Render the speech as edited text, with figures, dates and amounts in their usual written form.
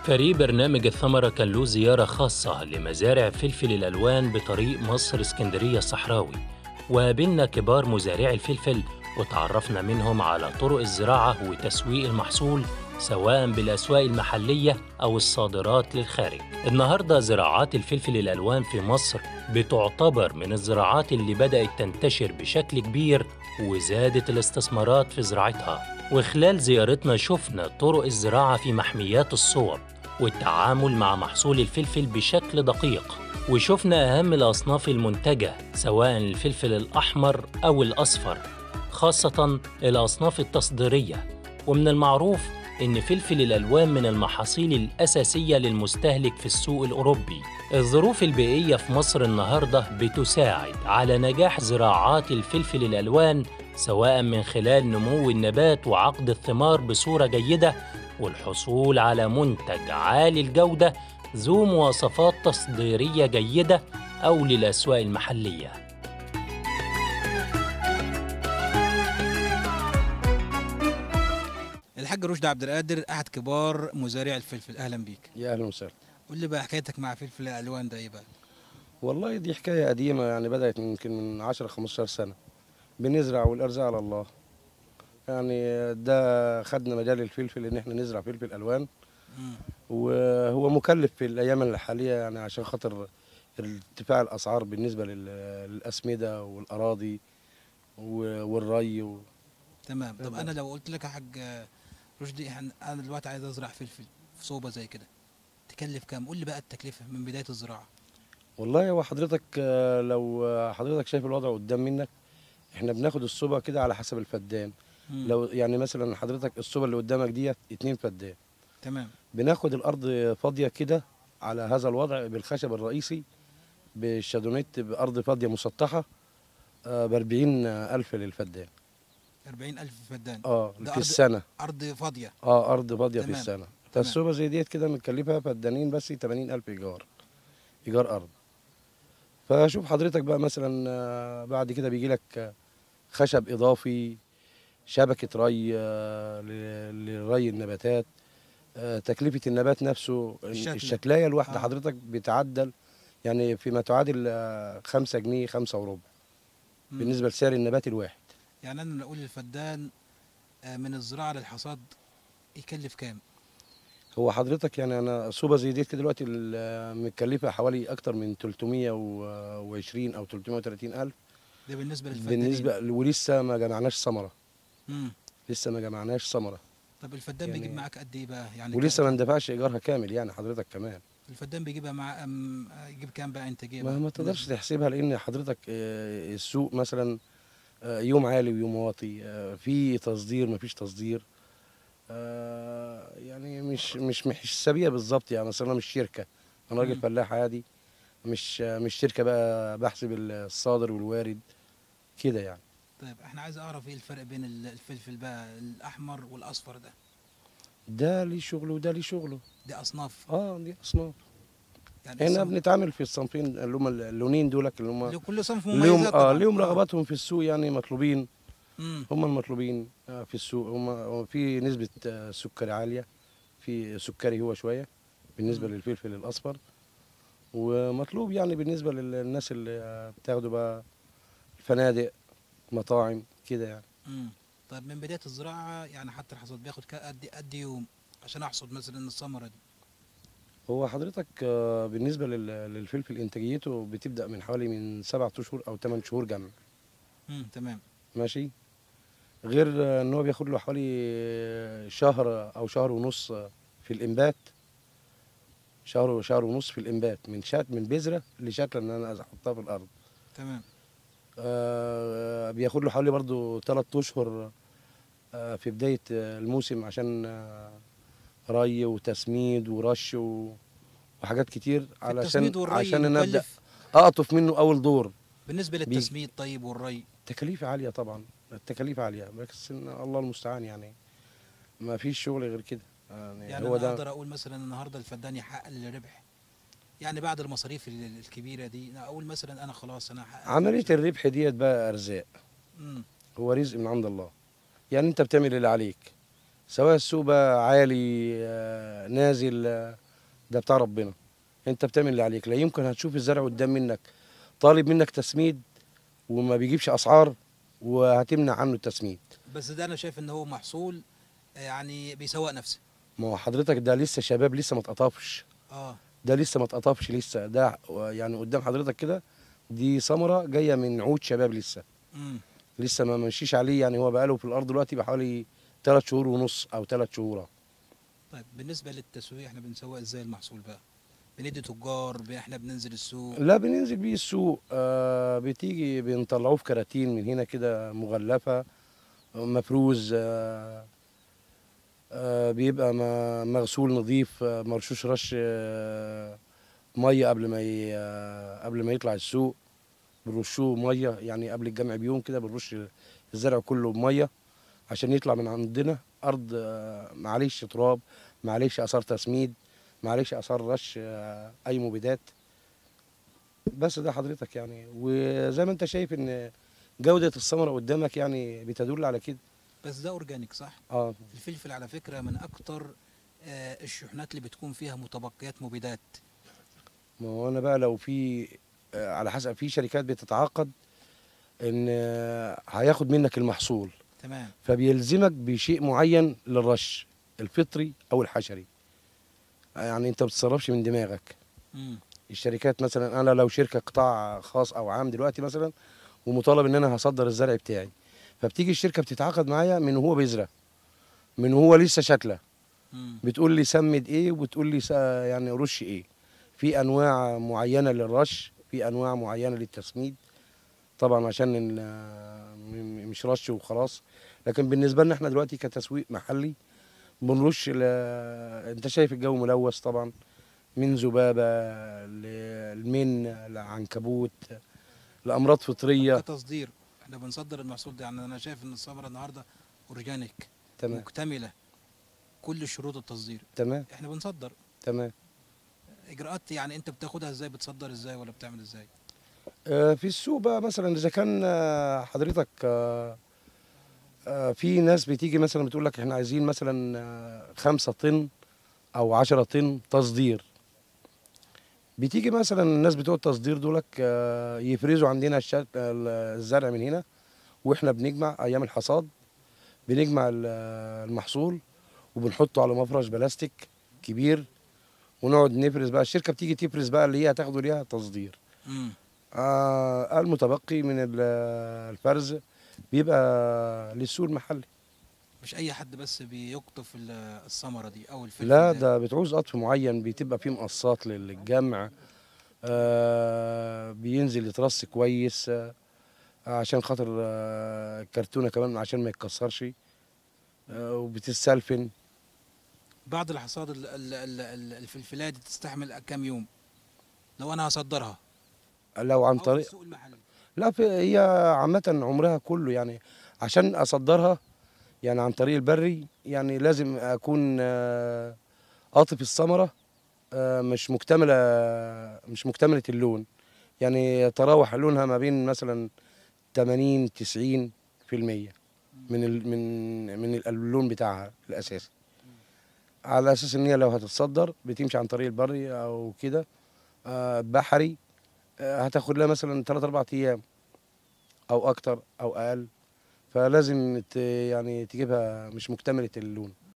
فريق برنامج الثمرة كان له زيارة خاصة لمزارع فلفل الألوان بطريق مصر اسكندرية الصحراوي، وقابلنا كبار مزارعي الفلفل وتعرفنا منهم على طرق الزراعة وتسويق المحصول سواء بالأسواق المحلية أو الصادرات للخارج. النهاردة زراعات الفلفل الألوان في مصر بتعتبر من الزراعات اللي بدأت تنتشر بشكل كبير وزادت الاستثمارات في زراعتها. وخلال زيارتنا شفنا طرق الزراعة في محميات الصور والتعامل مع محصول الفلفل بشكل دقيق، وشفنا أهم الأصناف المنتجة سواء الفلفل الأحمر أو الأصفر، خاصة الأصناف التصديرية. ومن المعروف إن فلفل الألوان من المحاصيل الأساسية للمستهلك في السوق الأوروبي. الظروف البيئية في مصر النهاردة بتساعد على نجاح زراعات الفلفل الألوان سواء من خلال نمو النبات وعقد الثمار بصورة جيدة والحصول على منتج عالي الجودة ذو مواصفات تصديرية جيدة أو للأسواق المحلية. الحاج رشدي عبد القادر احد كبار مزارعي الفلفل، اهلا بيك. يا اهلا وسهلا. قول لي بقى حكايتك مع فلفل الالوان ده ايه بقى؟ والله دي حكايه قديمه، يعني بدات يمكن من 10 15 سنه بنزرع والارزاق على الله. يعني ده خدنا مجال الفلفل ان احنا نزرع فلفل الوان. وهو مكلف في الايام الحاليه، يعني عشان خاطر ارتفاع الاسعار بالنسبه للاسمده والاراضي والري تمام. طب انا لو قلت لك يا حاج رشدي انا دلوقتي عايز ازرع فلفل في صوبه زي كده، تكلف كام؟ قول لي بقى التكلفه من بدايه الزراعه. والله هو حضرتك لو حضرتك شايف الوضع قدام منك، احنا بناخد الصوبه كده على حسب الفدان. لو يعني مثلا حضرتك الصوبه اللي قدامك ديت 2 فدان، تمام، بناخد الارض فاضيه كده على هذا الوضع بالخشب الرئيسي بالشادونيت بارض فاضيه مسطحه ب 40,000 للفدان. 40,000 فدان؟ في السنه. ارض فاضيه؟ ارض فاضيه في السنه. فالصوبه زي ديت كده متكلفها فدانين بس 80,000 ايجار ارض. فشوف حضرتك بقى مثلا بعد كده بيجي لك خشب اضافي، شبكه ري لري النباتات، تكلفه النبات نفسه، الشتلايه الواحده حضرتك بتعدل يعني فيما تعادل 5 جنيه 5 وربع بالنسبه لسعر النبات الواحد. يعني انا نقول الفدان من الزراعه للحصاد يكلف كام؟ هو حضرتك يعني انا صوبه زي ديت كده دلوقتي متكلفه حوالي اكتر من 320 او 330 الف. ده بالنسبه للفدانين. ولسه ما جمعناش ثمره. لسه ما جمعناش ثمره. طب الفدان يعني بيجيب معاك قد ايه بقى يعني؟ ولسه ما اندفعش ايجارها كامل يعني حضرتك كمان. الفدان بيجيبها مع يجيب كام بقى انتاجيه؟ ما تقدرش تحسبها لان حضرتك السوق مثلا يوم عالي ويوم واطي، في تصدير ما فيش تصدير. يعني مش حسابيه بالظبط. يعني مثلا انا مش شركه، انا راجل فلاح عادي، مش شركه بقى بحسب الصادر والوارد كده يعني. طيب احنا عايز اعرف ايه الفرق بين الفلفل بقى الاحمر والاصفر ده؟ ده ليه شغله وده ليه شغله. دي اصناف؟ دي اصناف. يعني احنا بنتعامل في الصنفين اللي هم اللونين دولك اللي هم كل صنف مميزات طبعا. ليهم رغباتهم في السوق، يعني مطلوبين. هم المطلوبين في السوق. هم في نسبة سكري عالية، في سكري هو شوية بالنسبة للفلفل الأصفر، ومطلوب يعني بالنسبة للناس اللي بتاخده بقى الفنادق مطاعم كده يعني. طيب من بداية الزراعة يعني حتى الحصاد بياخد قد يوم عشان أحصد مثلا الثمرة دي؟ هو حضرتك بالنسبة للفلفل إنتاجيته بتبدأ من حوالي من 7 أشهر أو 8 شهور جمع. تمام. ماشي. غير ان هو بياخد له حوالي شهر او شهر ونص في الانبات. شهر ونص في الانبات من بذره لشكل ان انا احطها في الارض. تمام. بياخد له حوالي برضو 3 اشهر في بدايه الموسم عشان ري وتسميد ورش وحاجات كتير عشان انا ابدا اقطف منه اول دور. بالنسبه للتسميد طيب والري تكاليف عاليه طبعا. التكاليف عاليه بس الله المستعان، يعني ما فيش شغل غير كده. يعني هو انا اقدر اقول مثلا النهارده الفدان يحقق الربح يعني بعد المصاريف الكبيره دي، اقول مثلا انا خلاص انا حققت عمليه الربح ديت بقى ارزاق. هو رزق من عند الله. يعني انت بتعمل اللي عليك، سواء السوق بقى عالي نازل، ده بتاع ربنا. انت بتعمل اللي عليك. لا يمكن هتشوف الزرع قدام منك طالب منك تسميد وما بيجيبش اسعار، وهتمنع عنه التسميد. بس ده انا شايف ان هو محصول يعني بيسوق نفسه. ما هو حضرتك ده لسه شباب، لسه ما اتقطفش. اه. ده لسه ما اتقطفش لسه، ده يعني قدام حضرتك كده. دي ثمره جايه من عود شباب لسه. امم. لسه ما مشيش عليه، يعني هو بقاله في الارض دلوقتي بحوالي 3 شهور ونص او 3 شهور. طيب بالنسبه للتسويق احنا بنسوق ازاي المحصول بقى؟ بندي تجار، احنا بننزل السوق؟ لا، بننزل بيه السوق. بتيجي بنطلعوه في كراتين من هنا كده مغلفه، مفروز. بيبقى مغسول نظيف، مرشوش رش ميه قبل ما يطلع السوق. بنرشوه ميه يعني قبل الجمع بيوم كده، بنرش الزرع كله بميه عشان يطلع من عندنا ارض معليش تراب، معليش اثار تسميد، معليش اثار رش اي مبيدات. بس ده حضرتك يعني، وزي ما انت شايف ان جودة الثمرة قدامك يعني بتدل على كده. بس ده اورجانيك صح؟ اه. الفلفل على فكره من اكتر الشحنات اللي بتكون فيها متبقيات مبيدات. ما هو انا بقى لو في على حسب، في شركات بتتعاقد ان هياخد منك المحصول، تمام. فبيلزمك بشيء معين للرش، الفطري او الحشري. يعني انت ما بتتصرفش من دماغك. امم. الشركات مثلا، انا لو شركه قطاع خاص او عام دلوقتي مثلا، ومطالب ان انا هصدر الزرع بتاعي، فبتيجي الشركه بتتعاقد معايا من وهو بيزرع، من وهو لسه شكله. امم. بتقول لي سمد ايه، وبتقول لي يعني رش ايه. في انواع معينه للرش، في انواع معينه للتسميد. طبعا عشان مش رش وخلاص. لكن بالنسبه لنا احنا دلوقتي كتسويق محلي بنرش انت شايف الجو ملوث طبعا، من ذبابه للمن لعنكبوت لامراض طب فطريه. كتصدير احنا بنصدر المحصول ده، يعني انا شايف ان الثمره النهارده اورجانيك تمام. مكتمله كل شروط التصدير، تمام. احنا بنصدر. تمام. اجراءات يعني انت بتاخدها ازاي؟ بتصدر ازاي ولا بتعمل ازاي؟ في السوق بقى مثلا، اذا كان حضرتك في ناس بتيجي مثلا بتقول لك احنا عايزين مثلا 5 طن او 10 طن تصدير. بتيجي مثلا الناس بتوع التصدير دولك يفرزوا عندنا الزرع من هنا، واحنا بنجمع ايام الحصاد. بنجمع المحصول وبنحطه على مفرش بلاستيك كبير، ونقعد نفرز بقى. الشركه بتيجي تفرز بقى اللي هي هتاخده ليها تصدير. امم. المتبقي من الفرز بيبقى للسوق المحلي. مش اي حد بس بيقطف الثمره دي او الفلفل لا، ده؟ ده بتعوز قطف معين، بتبقى فيه مقصات للجمع. بينزل يترص كويس، عشان خاطر الكرتونه كمان عشان ما يتكسرش، وبتتسلفن. بعد الحصاد الفلفلايه دي تستحمل كام يوم لو انا هصدرها لو عن او في طريق، السوق المحلي؟ لا، هي عامه عمرها كله يعني. عشان اصدرها يعني عن طريق البري، يعني لازم اكون قاطف الثمره مش مكتمله اللون. يعني تراوح لونها ما بين مثلا 80 90% من اللون بتاعها الاساسي. على اساس ان هي لو هتتصدر بتمشي عن طريق البري او كده بحري، هتاخد لها مثلا 3 4 ايام او اكتر او اقل. فلازم يعني تجيبها مش مكتمله اللون.